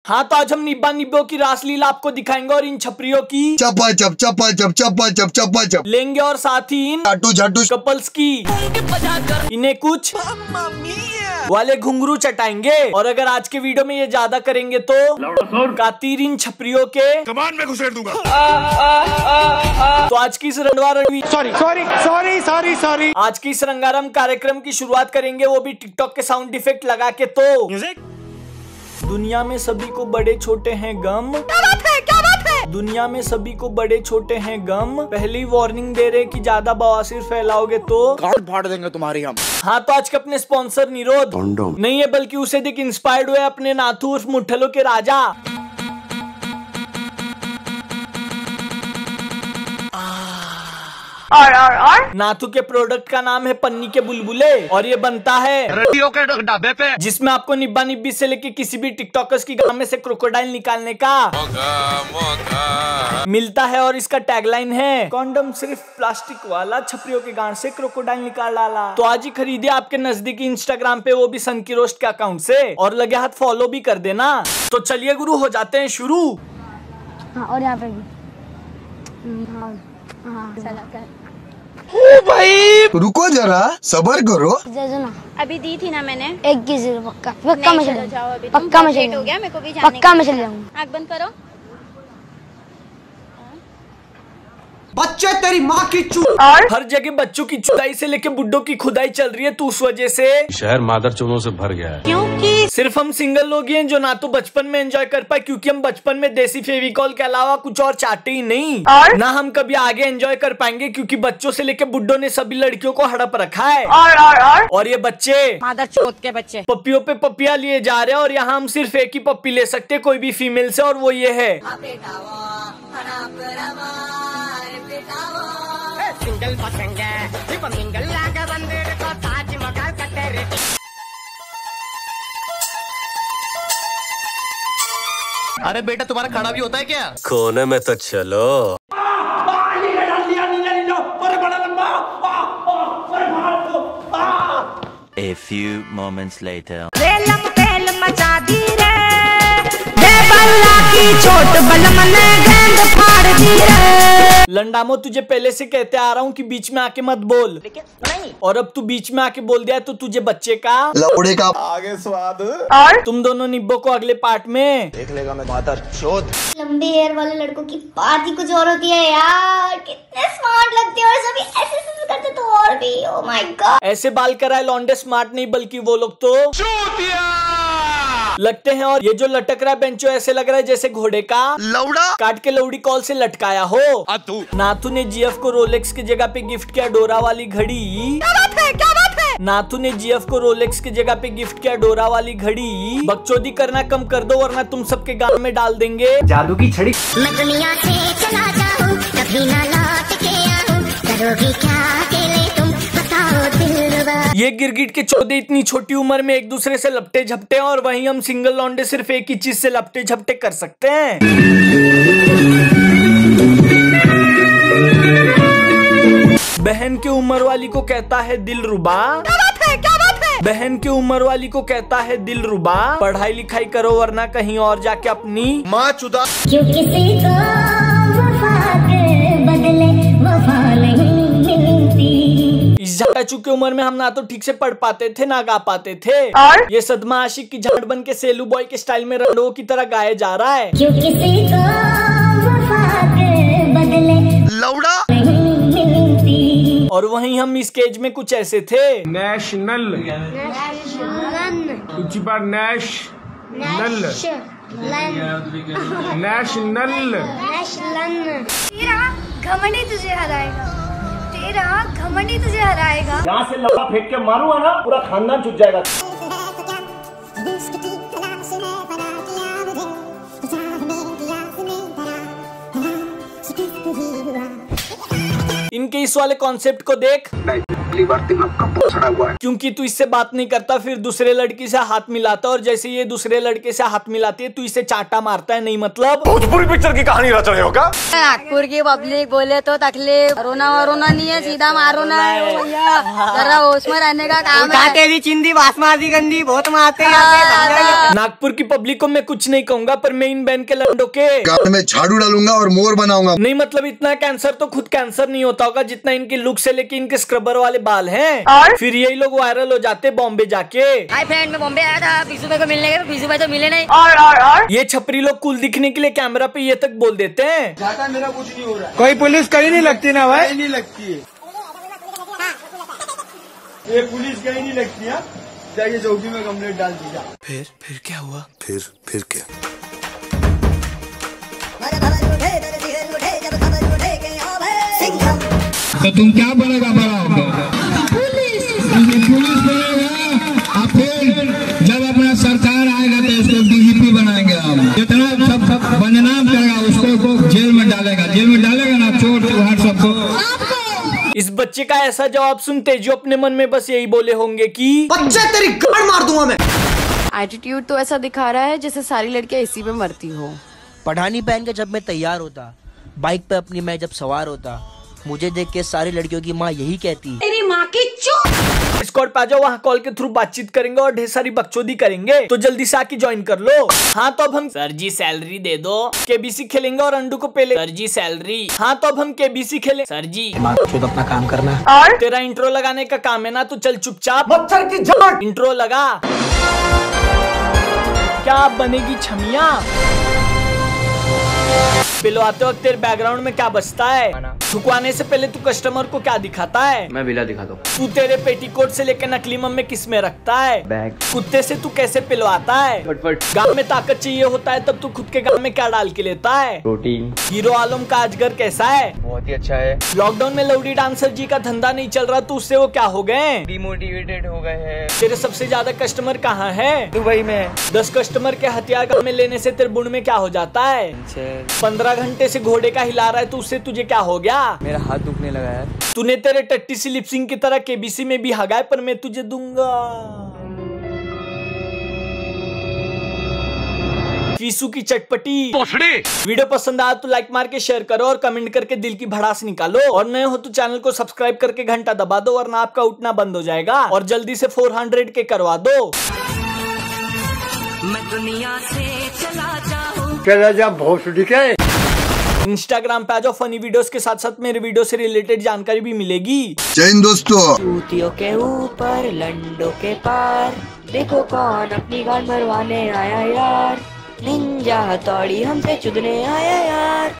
हाँ तो आज हम निब्बा निब्बों की रासलीला आपको दिखाएंगे और इन छपरियों की चप्पा चप चप्पा चप चप्पा चप चप्पा चप लेंगे और साथ ही इन झाटू झाटू कपल्स की इन्हें कुछ वाले घुंघरू चटाएंगे। और अगर आज के वीडियो में ये ज्यादा करेंगे तो कातिर इन छपरियों के कमान में घुसेड़ दूंगा। तो आज की इस सॉरी आज की इस रंगारंग कार्यक्रम की शुरुआत करेंगे, वो भी टिकटॉक के साउंड इफेक्ट लगा के। तो दुनिया में सभी को बड़े छोटे हैं गम। क्या बात है? दुनिया में सभी को बड़े छोटे हैं गम। पहली वार्निंग दे रहे कि ज्यादा बवासीर फैलाओगे तो गांड फाड़ देंगे तुम्हारी हम। हाँ तो आज के अपने स्पॉन्सर निरोध नहीं है, बल्कि उसे देख इंस्पायर्ड हुए अपने नाथू उर्फ मुठ्ठलों के राजा। और नाथू के प्रोडक्ट का नाम है पन्नी के बुलबुले और ये बनता है रेडियो के ढाबे पे, जिसमें आपको निब्बा निब्बी से लेके किसी भी टिकटॉकर्स की गांव में से क्रोकोडाइल निकालने का मिलता है। और इसका टैगलाइन है कॉन्डम सिर्फ प्लास्टिक वाला, छपरियों के गांड से क्रोकोडाइल निकाल डाला। तो आज ही खरीदिए आपके नजदीकी इंस्टाग्राम पे, वो भी सन की रोस्ट के अकाउंट से, और लगे हाथ फॉलो भी कर देना। तो चलिए गुरु हो जाते हैं शुरू। और यहाँ पे ओ भाई रुको जरा सबर करो। ना अभी दी थी ना मैंने एक की जीरो पक्का मैं चल जाओ। अभी पक्का मैं लेट हो गया, मेरे को भी जाने पक्का मैं चल जाऊंगा। आँख बंद करो। बच्चे तेरी माँ की चू। हर जगह बच्चों की चुदाई से लेके बुड्ढों की खुदाई चल रही है, तो उस वजह से शहर मादर चोरों से भर गया है। क्योंकि सिर्फ हम सिंगल लोग ही हैं जो ना तो बचपन में एंजॉय कर पाए, क्योंकि हम बचपन में देसी फेविकॉल के अलावा कुछ और चाहते ही नहीं, और ना हम कभी आगे एंजॉय कर पाएंगे, क्योंकि बच्चों से लेके बुड्ढों ने सभी लड़कियों को हड़प रखा है। और ये बच्चे मादर चोत के बच्चे पप्पियों पे पप्पियां लिए जा रहे हैं, और यहाँ हम सिर्फ एक ही पप्पी ले सकते हैं कोई भी फीमेल से, और वो ये है सिंगल पसंद है सिंगल लागा बंदे को ताजमहल कटेरे। अरे बेटा तुम्हारा खड़ा भी होता है क्या? कोने में तो चलो। A few moments later. मचा दी रे बल्ला की चोट बलम ने गेंद फाड़ दी रे। लंडामो तुझे पहले से कहते आ रहा हूँ कि बीच में आके मत बोल, नहीं। और अब तू बीच में आके बोल दिया तो तुझे बच्चे का लौड़े का आगे स्वाद। और तुम दोनों निब्बो को अगले पार्ट में देख लेगा मैं मादर चोत। लंबी हेयर वाले लड़कों की बात ही कुछ और होती है यार, कितने स्मार्ट लगते हैं और सभी ऐसे करते तो और भी। ओ माय गॉड, ऐसे बाल कराए लौंडे स्मार्ट नहीं, बल्कि वो लोग तो लगते हैं। और ये जो लटक रहा है बेंचो, ऐसे लग रहा है जैसे घोड़े का लौड़ा काट के लौड़ी कॉल से लटकाया हो। नाथू ने जीएफ को रोलेक्स की जगह पे गिफ्ट किया डोरा वाली घड़ी। क्या बात है? नाथू ने जीएफ को रोलेक्स की जगह पे गिफ्ट किया डोरा वाली घड़ी। बकचोदी करना कम कर दो, वरना तुम सबके गांव में डाल देंगे जादू की छड़ी। मैं दुनिया से चला जाऊं, कभी ना लौट के आऊं, करोगी क्या अकेले तुम, बताओ दिलरुबा। ये गिरगिट के चौदे इतनी छोटी उम्र में एक दूसरे से लपटे झपटे हैं, और वहीं हम सिंगल लौंडे सिर्फ एक ही चीज से लपटे झपटे कर सकते हैं। बहन की उम्र वाली को कहता है दिलरुबा। क्या बात है? बहन की उम्र वाली को कहता है दिलरुबा, पढ़ाई लिखाई करो वरना कहीं और जाके अपनी माँ चुदा। क्यों किसी को वफा के बदले वफा नहीं मिलती। इस झाड़ू की उम्र में हम ना तो ठीक से पढ़ पाते थे ना गा पाते थे, और ये सदमा आशिक की झाड़ बन के सेलू बॉय के स्टाइल में रंडो की तरह गाया जा रहा है। क्यों किसी को वफा के बदले लौड़ा नहीं मिलती। और वहीं हम इस केज में कुछ ऐसे थे। नेशनल ऊंची बार नेशनल तेरा घमंडी तुझे हराएगा, तेरा घमंडी तुझे हराएगा। यहाँ से लौड़ा फेंक के मारूंगा ना, पूरा खानदान छूट जाएगा। इनके इस वाले कॉन्सेप्ट को देख, पहली बार दिमाग का पोछड़ा हुआ है। क्योंकि तू इससे बात नहीं करता, फिर दूसरे लड़की से हाथ मिलाता, और जैसे ये दूसरे लड़के से हाथ मिलाती है तू इसे चाटा मारता है। नहीं मतलब भोजपुरी पिक्चर की कहानी रच रहे हो क्या? नागपुर की पब्लिक बोले तो तकलीफ, रोना वरोना नहीं है, सीधा मारोना है भैया, जरा होश में रहने का काम है। तेरी चिंदी बासमती गंदी बहुत मारते हैं। नागपुर की पब्लिक को मैं कुछ नहीं कहूंगा, पर मैं इन बहन के लंडों के गाल में झाड़ू डालूंगा और मोर बनाऊंगा। नहीं मतलब इतना कैंसर तो खुद कैंसर नहीं होता होगा जितना इनकी लुक से लेके इनके स्क्रबर वाले बाल हैं। और फिर यही लोग वायरल हो जाते बॉम्बे जाके। हाय फ्रेंड, मैं बॉम्बे आया था पीसू भाई को मिलने गया, पीसू भाई तो मिले नहीं। और ये छपरी लोग कुल दिखने के लिए कैमरा पे ये तक बोल देते हैं। जाता मेरा कुछ नहीं हो रहा। कोई पुलिस कहीं नहीं लगती ना भाई? नहीं लगती है, ये पुलिस कहीं नहीं लगती है। जाइए चौकी में कंप्लेंट डाल दीजिए। फिर क्या हुआ? फिर क्या? तो तुम क्या बनेगा बड़ा होगा? पुलिस बनेगा। और फिर जब अपना सरकार आएगा तो उसको डीजीपी बनाएंगे हम। जितना सब बदनाम करेगा उसको जेल में डालेगा ना, चोर चुहार सबको। इस बच्चे का ऐसा जवाब सुनते जो अपने मन में बस यही बोले होंगे कि बच्चे तेरी गाड़ मार दूंगा मैं। एटीट्यूड तो ऐसा दिखा रहा है जैसे सारी लड़कियां इसी पे मरती हो। पठानी पहन के जब मैं तैयार होता, बाइक पे अपनी मैं जब सवार होता, मुझे देख के सारी लड़कियों की माँ यही कहती, तेरी माँ की चूत। स्कॉट पे आ जाओ, वहाँ कॉल के थ्रू बातचीत करेंगे और ढेर सारी बकचोदी करेंगे, तो जल्दी से आके ज्वाइन कर लो। हाँ तो अब हम सर जी सैलरी दे दो, केबीसी खेलेंगे और अंडू को पेले। सर जी सैलरी। हाँ तो अब हम केबीसी खेले। सर जी खुद अपना काम करना। और तेरा इंट्रो लगाने का काम है ना, तो चल चुपचाप मच्छर की झाड़ इंट्रो लगा। क्या बनेगी छमिया? पिलवाते वक्त तेरे बैकग्राउंड में क्या बजता है? झुकवाने से पहले तू कस्टमर को क्या दिखाता है? मैं बिला दिखाता हूँ। तू तेरे पेटीकोट से लेकर नकली मम्मी किस में रखता है? बैग। कुत्ते से तू कैसे पिलवाता है? फटफट। गाँव में ताकत चाहिए होता है तब तू खुद के गाँव में क्या डाल के लेता है? प्रोटीन। हीरो आलम का अजगर कैसा है? बहुत ही अच्छा है। लॉकडाउन में लौड़ी डांसर जी का धंधा नहीं चल रहा तो उससे वो क्या हो गए? डिमोटिवेटेड हो गए हैं। तेरे सबसे ज्यादा कस्टमर कहाँ है? दुबई में। 10 कस्टमर के हथियार गाँव में लेने से तेरे बुढ़ में क्या हो जाता है? 15 घंटे से घोड़े का हिला रहा है तो उससे तुझे क्या हो गया? मेरा हाथ दुखने लगा है। तूने तेरे टट्टी सी लिपसिंग की तरह केबीसी में भी हगाए, पर मैं तुझे दूंगा। फीसू की चटपटी। वीडियो पसंद आया तो लाइक मार के शेयर करो और कमेंट करके दिल की भड़ास निकालो, और नए हो तो चैनल को सब्सक्राइब करके घंटा दबा दो वरना आपका उठना बंद हो जाएगा, और जल्दी से 400 के करवा दो। मैं दुनिया से चला जाऊं। चला जा भोसड़ी के। इंस्टाग्राम पे आ जाओ, फनी वीडियोस के साथ साथ मेरे वीडियो से रिलेटेड जानकारी भी मिलेगी। जय हिंद दोस्तों। चूतियों के ऊपर लंडों के पार, देखो कौन अपनी गाड़ मरवाने आया यार। निंजा हथौड़ी हमसे चुदने आया यार।